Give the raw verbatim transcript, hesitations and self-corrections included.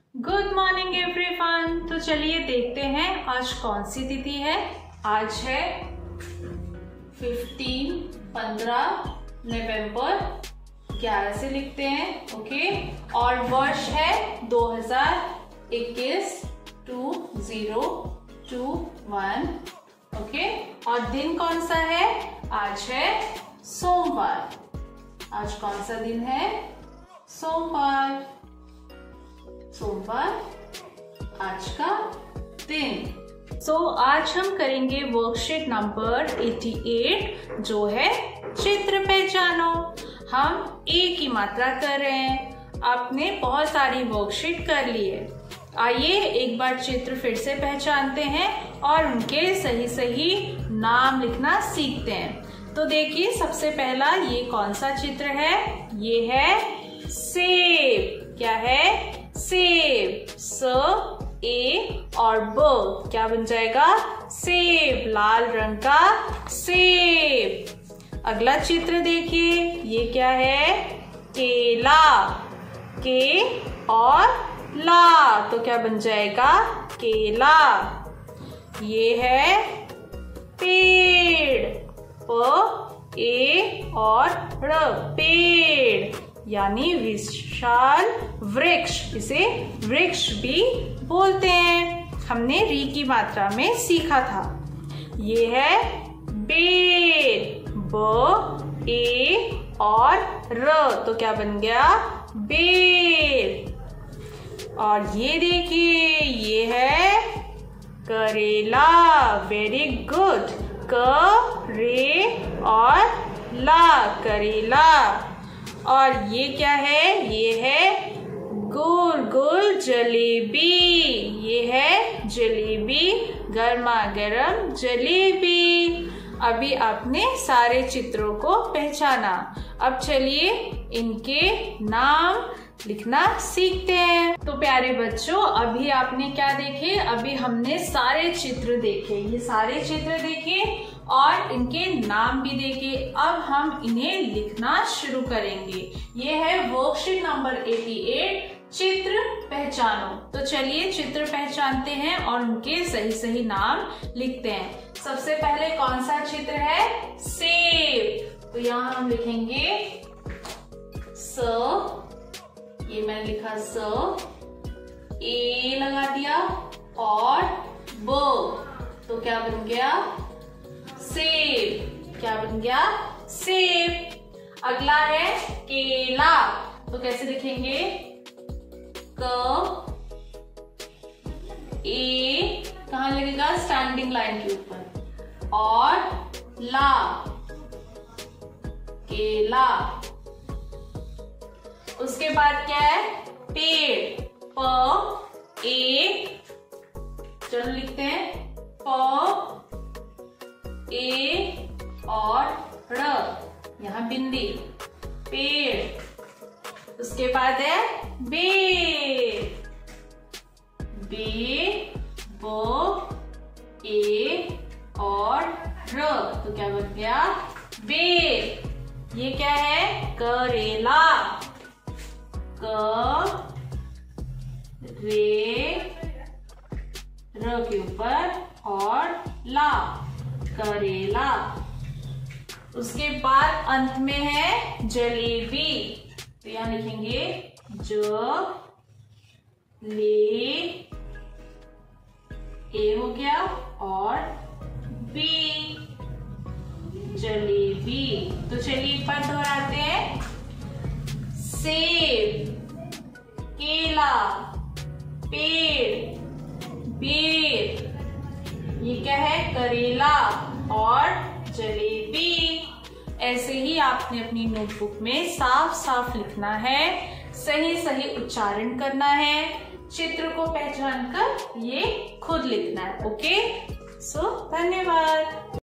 Good morning everyone. तो चलिए देखते हैं आज कौन सी तिथि है। आज है फिफ्टीन पंद्रह नवंबर, ग्यारह से लिखते हैं, ओके। और वर्ष है दो हजार इक्कीस, two zero two one, okay. और दिन कौन सा है? आज है सोमवार। आज कौन सा दिन है? सोमवार। सोमवार आज का दिन। सो so, आज हम करेंगे वर्कशीट नंबर अठासी, जो है चित्र पहचानो। हम एक ही मात्रा कर रहे हैं। आपने बहुत सारी वर्कशीट कर ली है। आइए एक बार चित्र फिर से पहचानते हैं और उनके सही सही नाम लिखना सीखते हैं। तो देखिए, सबसे पहला ये कौन सा चित्र है? ये है सेब। क्या है? सेब। स ए और ब क्या बन जाएगा? सेब। लाल रंग का सेब। अगला चित्र देखिए, ये क्या है? केला। के और ला तो क्या बन जाएगा? केला। ये है पेड़। प ए और र, पेड़, यानी विशाल वृक्ष। इसे वृक्ष भी बोलते हैं। हमने री की मात्रा में सीखा था। ये है बेर। ब ए और र तो क्या बन गया? बेर। और ये देखिए, ये है करेला। Very good. क रे और ला, करेला। और ये क्या है? ये है गोल गोल जलेबी। ये है जलेबी, गर्मा गर्म जलेबी। अभी आपने सारे चित्रों को पहचाना। अब चलिए इनके नाम लिखना सीखते हैं। तो प्यारे बच्चों, अभी आपने क्या देखे? अभी हमने सारे चित्र देखे। ये सारे चित्र देखे और इनके नाम भी देखे। अब हम इन्हें लिखना शुरू करेंगे। ये है वर्कशीट नंबर अठासी, चित्र पहचानो। तो चलिए चित्र पहचानते हैं और उनके सही सही नाम लिखते हैं। सबसे पहले कौन सा चित्र है? सेब। तो यहाँ हम लिखेंगे स, ये मैंने लिखा स, ए लगा दिया और ब तो क्या बन गया? सेब। क्या बन गया? सेब। अगला है केला। तो कैसे लिखेंगे? क ए कहाँ लगेगा? स्टैंडिंग लाइन के ऊपर। और ला, केला। उसके बाद क्या है? पेड़। प ए, चलो लिखते हैं प ए और र, यहाँ बिंदी, पेड़। उसके बाद है बेर। बे ब ए और र तो क्या बन गया? बेर। ये क्या है? करेला। क रे र के ऊपर और ला, करेला। उसके बाद अंत में है जलेबी। तो यहां लिखेंगे ज ले, ए हो गया और बी, जलेबी। तो चलिए एक बार दोहराते हैं। सेब, केला, पेड़, बेर, ये क्या है? करेला और जलेबी। ऐसे ही आपने अपनी नोटबुक में साफ साफ लिखना है, सही सही उच्चारण करना है, चित्र को पहचान कर ये खुद लिखना है, ओके। सो धन्यवाद।